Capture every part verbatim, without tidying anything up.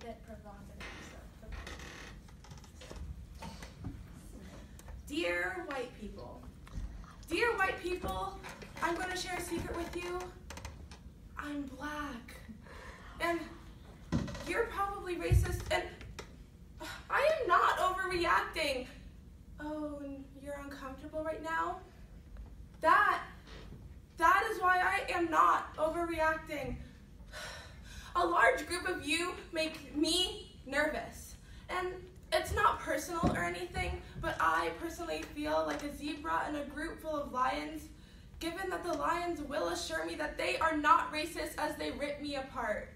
hit provocative. Dear white people, dear white people, I'm going to share a secret with you. I'm black, and you're probably racist, and I am not overreacting. Oh, and you're uncomfortable right now? That, that is why I am not overreacting. A large group of you make me nervous, and it's not personal or anything, but I personally feel like a zebra in a group full of lions, given that the lions will assure me that they are not racist as they rip me apart.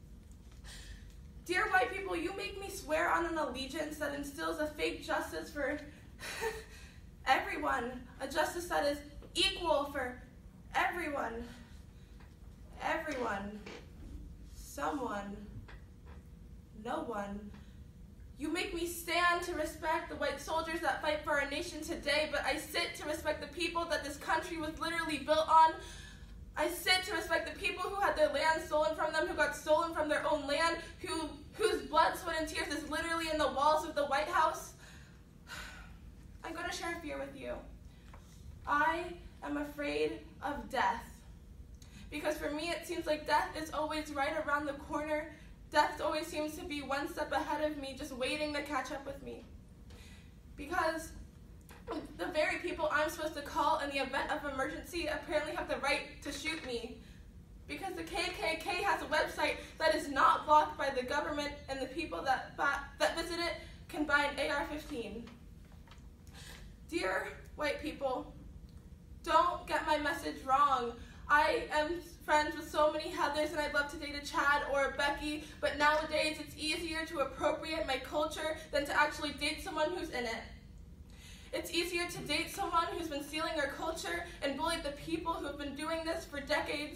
Dear white people, you make me swear on an allegiance that instills a fake justice for everyone, a justice that is equal for everyone, everyone, someone, no one. You make me stand to respect the white soldiers that fight for our nation today, but I sit to respect the people that this country was literally built on. I sit to respect the people who had their land stolen from them, who got stolen from their own land, who, whose blood, sweat, and tears is literally in the walls of the White House. I'm going to share a fear with you. I am afraid of death. Because for me, it seems like death is always right around the corner. Death always seems to be one step ahead of me, just waiting to catch up with me. Because the very people I'm supposed to call in the event of emergency apparently have the right to shoot me. Because the K K K has a website that is not blocked by the government, and the people that, that visit it can buy an A R fifteen. Dear white people, don't get my message wrong. I am friends with so many Heathers, and I'd love to date a Chad or a Becky, but nowadays it's easier to appropriate my culture than to actually date someone who's in it. It's easier to date someone who's been stealing our culture and bullied the people who have been doing this for decades.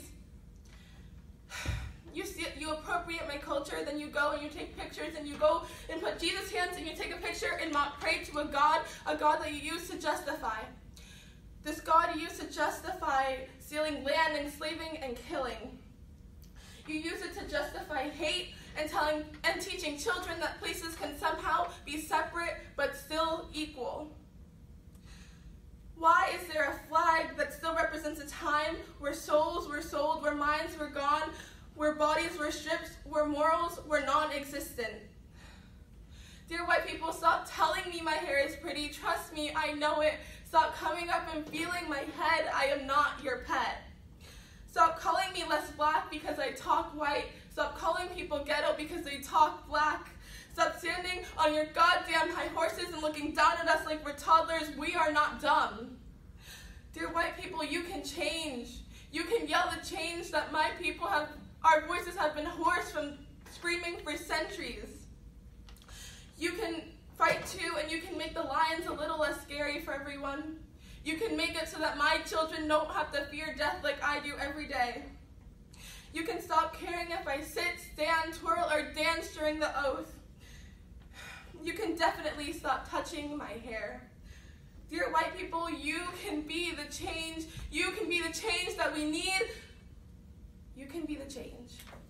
You see, you appropriate my culture, then you go and you take pictures, and you go and put Jesus' hands and you take a picture and mock pray to a God, a God that you use to justify. This God you use to justify stealing land, enslaving, and killing. You use it to justify hate and telling and teaching children that places can somehow be separate but still equal. Why is there a flag that still represents a time where souls were sold, where minds were gone, where bodies were stripped, where morals were non-existent? Dear white people, stop telling me my hair is pretty. Trust me, I know it. Stop coming up and feeling my head. I am not your pet. Stop calling me less black because I talk white. Stop calling people ghetto because they talk black. Stop standing on your goddamn high horses and looking down at us like we're toddlers. We are not dumb. Dear white people, you can change. You can yell the change that my people have, our voices have been hoarse from screaming for centuries. You can fight too, and you can make the lions a little less scary for everyone. You can make it so that my children don't have to fear death like I do every day. You can stop caring if I sit, stand, twirl, or dance during the oath. You can definitely stop touching my hair. Dear white people, you can be the change. You can be the change that we need. You can be the change.